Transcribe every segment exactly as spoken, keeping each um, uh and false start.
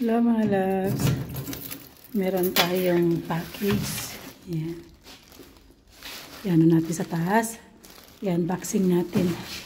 Hello mga loves, meron tayong package. Yan. Yan natin sa taas. Yan, unboxing natin.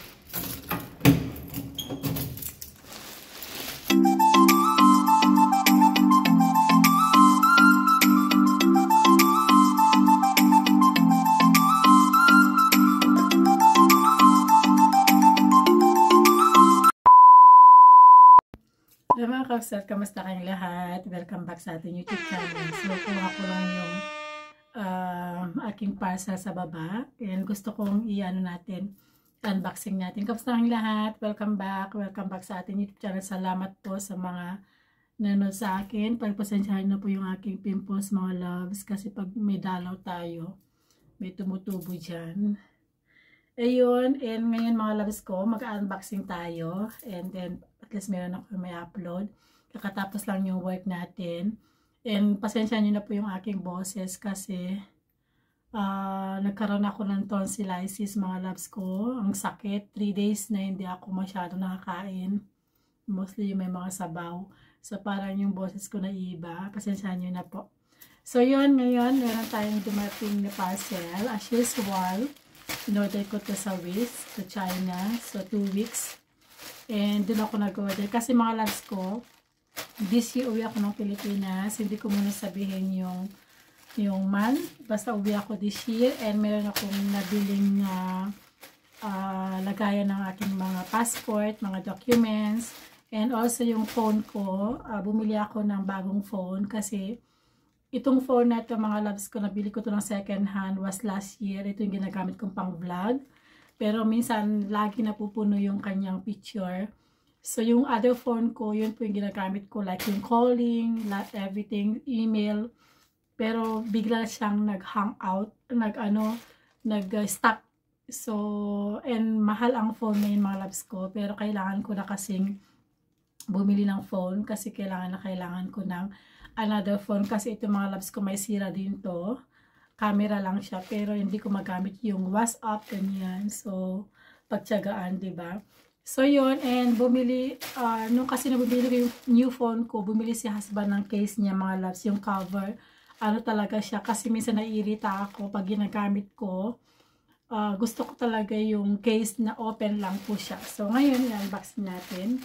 Hello mga kapsat, kamusta kayong lahat? Welcome back sa ating YouTube channel. So, kuha ko lang yung uh, aking parcel sa baba. And gusto kong i-ano natin, unboxing natin. Kamusta kayong lahat? Welcome back. Welcome back sa ating YouTube channel. Salamat po sa mga nanonood sa akin. Pagpasensyahan na po yung aking pimples mga loves. Kasi pag may dalaw tayo, may tumutubo dyan. Ayun, and ngayon mga loves ko, mag-unboxing tayo. And then, at least meron ako may upload. Kakatapos lang yung work natin. And pasensya nyo na po yung aking boses kasi uh, nagkaroon ako ng tonsillitis mga loves ko. Ang sakit, three days na hindi ako masyado nakakain. Mostly yung may mga sabaw. So parang yung boses ko na iba. Pasensya nyo na po. So yun, ngayon meron tayong dumating na parcel. As usual, in-order ko to sa Wish, to China. So two weeks. And doon ako nag-order. Kasi mga loves ko, this year uwi ako ng Pilipinas. Hindi ko muna sabihin yung yung month. Basta uwi ako this year. And meron akong nabiling uh, uh, lagayan ng aking mga passport, mga documents. And also yung phone ko. Uh, bumili ako ng bagong phone kasi itong phone na ito mga loves ko, nabili ko to ng second hand was last year. Ito yung ginagamit kong pang vlog. Pero minsan, lagi napupuno yung kanyang picture. So, yung other phone ko, yun po yung ginagamit ko. Like yung calling, everything, email. Pero, bigla siyang nag-hang out, nag-ano, nag-stop. So, and mahal ang phone na yun, mga loves ko. Pero, kailangan ko na kasing bumili ng phone. Kasi kailangan na kailangan ko ng another phone. Kasi ito, mga loves ko, may sira din to. Camera lang siya, pero hindi ko magamit yung WhatsApp, ganyan. So, pagtyagaan, diba? So, yun, and bumili, uh, nung kasi na bumili ko yung new phone ko, bumili si husband ng case niya, mga loves, yung cover. Ano talaga siya, kasi minsan naiirita ako pag ginagamit ko. Uh, gusto ko talaga yung case na open lang po siya. So, ngayon, i-unbox natin.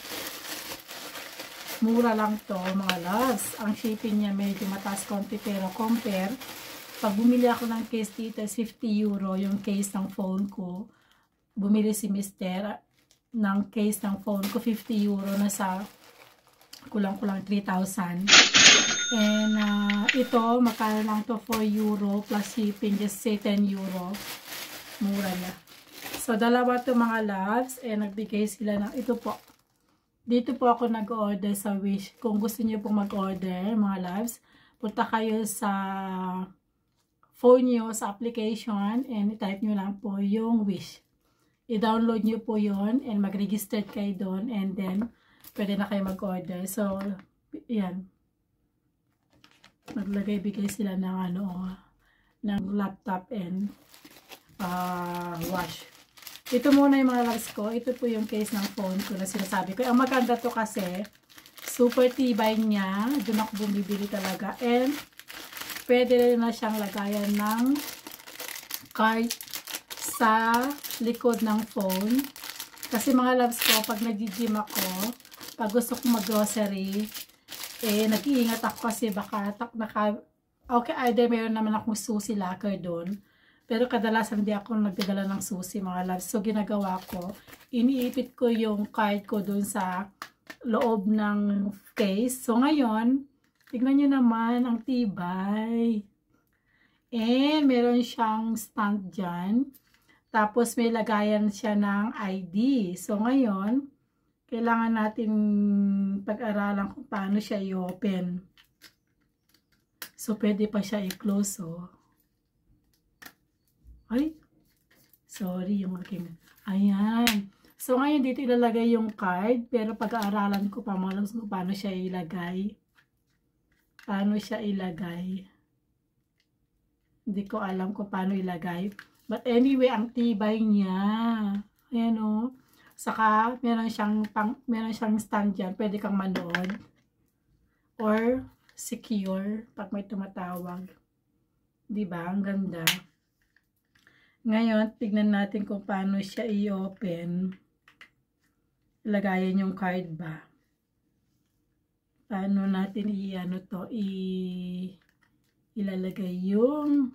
Mura lang to, mga loves. Ang shipping niya medyo mataas konti, pero compare, pag bumili ako ng case dito, fifty euro yung case ng phone ko. Bumili si mister ng case ng phone ko, fifty euro na sa kulang-kulang three thousand. And uh, ito, makano lang to, four euro plus shipping, just say ten euro. Mura na. So, dalawa to mga loves. And nagbigay sila ng, ito po. Dito po ako nag-order sa Wish. Kung gusto niyo pong mag-order, mga loves, punta kayo sa phone nyo sa application and i-type nyo lang po yung Wish. I-download nyo po yon and mag-register kayo doon and then pwede na kayo mag-order. So, yan. Maglagay-bigay sila ng ano, ng laptop and uh, wash. Ito muna yung mga loves ko. Ito po yung case ng phone ko na sinasabi ko. Ang maganda to kasi, super tibay niya. Doon ako bumibili talaga. And, pwede na siyang lagayan ng card sa likod ng phone. Kasi mga loves ko, pag nag-gym ako, pag gusto kong mag-grocery, eh, nag-iingat ako kasi baka, naka, okay, either meron naman akong susi locker doon. Pero kadalasan hindi ako nagdadala ng susi, mga loves. So, ginagawa ko, iniipit ko yung card ko doon sa loob ng case. So, ngayon, tignan nyo naman, ang tibay. And, meron siyang stand dyan. Tapos, may lagayan siya ng I D. So, ngayon, kailangan natin pag-aralan kung paano siya i-open. So, pwede pa siya i-close, oh. Ay, sorry, yung aking, ayan. So, ngayon, dito ilalagay yung card. Pero, pag-aaralan ko pa, mga kung paano siya ilagay. Paano siya ilagay. Hindi ko alam kung paano ilagay. But anyway, ang tibay niya. Ayan o. Saka, meron siyang, pang, meron siyang stand dyan. Pwede kang manood. or secure pag may tumatawag. Diba? Ang ganda. Ngayon, tignan natin kung paano siya i-open. Ilagayan yung card ba? Paano natin i-ano to? I ilalagay yung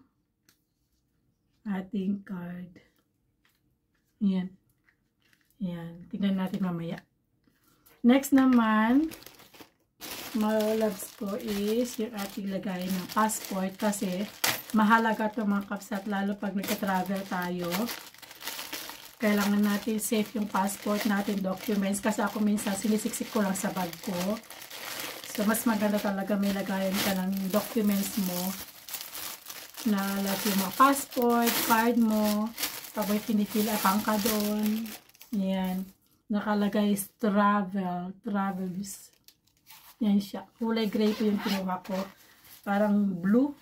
ating card. Yan. Yan. Tignan natin mamaya. Next naman, mga loves ko, is yung ating lagay ng passport kasi mahalaga ito mga kapsat, lalo pag nagka-travel tayo. Kailangan natin safe yung passport natin, documents, kasi ako minsan sinisiksik ko lang sa bag ko. So mas maganda talaga may lagayan ka ng documents mo na lahat yung mga passport, card mo, pag may pinipil apang ka doon. Yan. Nakalagay is travel, travels. Yan siya. Kulay gray po yung kinuha ko. Parang blue.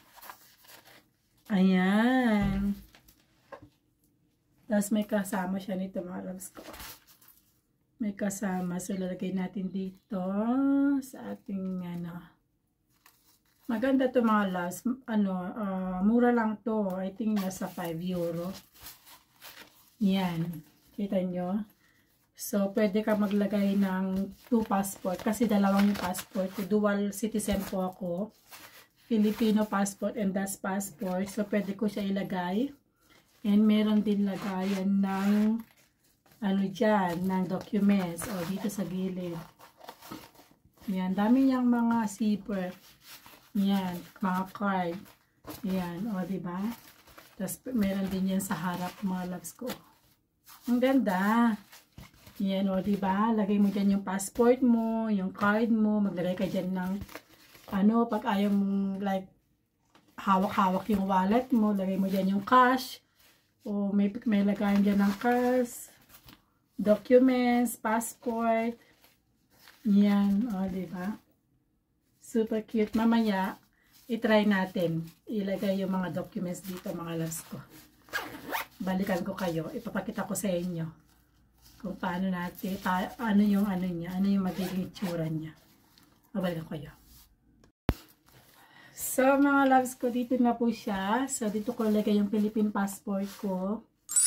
Ayan. Tapos may kasama siya nito mga loves ko. May kasama. So, lalagay natin dito sa ating, ano. Maganda to mga loves. Ano, uh, mura lang to. I think nasa five euro. Yan. Kita nyo? So, pwede ka maglagay ng two passport. Kasi dalawang yung passport. Dual citizen po ako. Filipino passport and Dutch passport. So, pwede ko siya ilagay. And meron din lagayan ng ano dyan, ng documents. O, dito sa gilid. Yan. Dami niyang mga zipper. Yan. Mga card. Yan. O, diba? Tapos, meron din yan sa harap mga loves ko. Ang ganda. Yan o, diba? Lagay mo dyan yung passport mo, yung card mo, maglagay ka dyan ng, ano, pag ayaw mong, like, hawak-hawak yung wallet mo, lagay mo dyan yung cash, o may, may lagayan dyan ng cash, documents, passport, yan, o, diba? Super cute. Mamaya, itry natin, ilagay yung mga documents dito, mga loves ko. Balikan ko kayo, ipapakita ko sa inyo kung paano natin, pa, ano yung ano niya, ano yung magiging itsura niya. Mabalikan ko yun. So, mga loves ko, dito na po siya. So, dito ko lagay yung Philippine passport ko.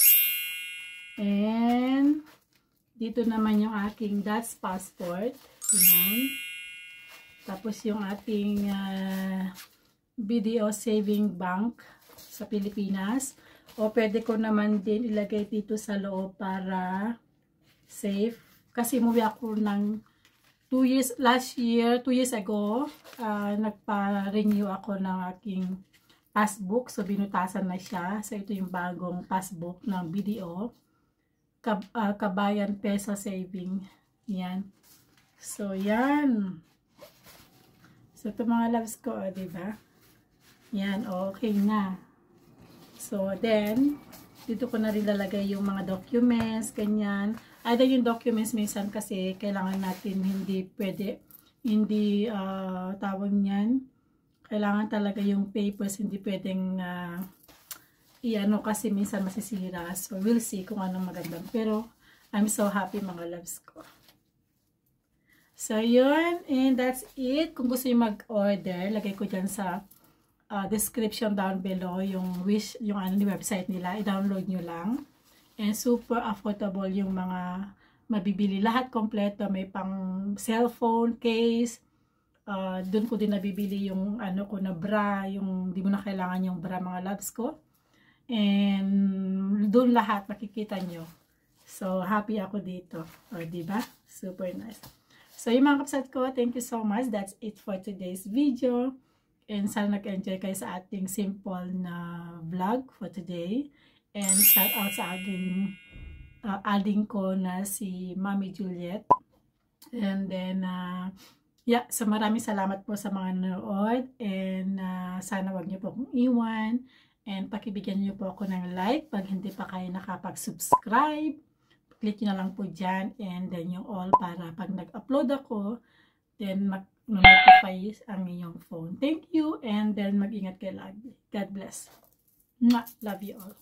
And, dito naman yung aking Dutch passport. Yan. Tapos, yung ating uh, B D O Saving Bank sa Pilipinas. O, pwede ko naman din ilagay dito sa loob para safe. Kasi umuwi ako ng two years, last year, two years ago, uh, nagpa-renew ako ng aking passbook. So, binutasan na siya. So, ito yung bagong passbook ng B D O. Kab uh, Kabayan Peso Saving. Yan. So, yan. So, ito mga loves ko, oh, diba? Yan, okay na. So, then, dito ko na rin lalagay yung mga documents, ganyan. Ada yung documents minsan kasi kailangan natin hindi pwede, hindi uh, tawag niyan. Kailangan talaga yung papers, hindi pwedeng uh, i-ano kasi minsan masisira. So, we'll see kung anong magandang. Pero, I'm so happy mga loves ko. So, yun. And that's it. Kung gusto nyo mag-order, lagay ko dyan sa uh, description down below yung wish, yung ano ni website nila. I-download nyo lang. And super affordable yung mga mabibili. Lahat kompleto. May pang cellphone, case. Uh, Doon ko din nabibili yung ano ko na bra. Yung di mo na kailangan yung bra mga loves ko. And doon lahat makikita nyo. So, happy ako dito. O, diba? Super nice. So, yung mga kapsat ko, thank you so much. That's it for today's video. And sana nag-enjoy kayo sa ating simple na vlog for today. And shout out sa aking uh, aling ko na si Mami Juliet. And then, uh, yeah, so maraming salamat po sa mga nanood. And uh, sana wag niyo po akong iwan. And pakibigyan niyo po ako ng like pag hindi pa kayo nakapag-subscribe. Click nyo na lang po dyan. And then yung all para pag nag-upload ako, then mag-notify ang inyong phone. Thank you. And then mag-ingat kayo lagi. God bless. Mwah! Love you all.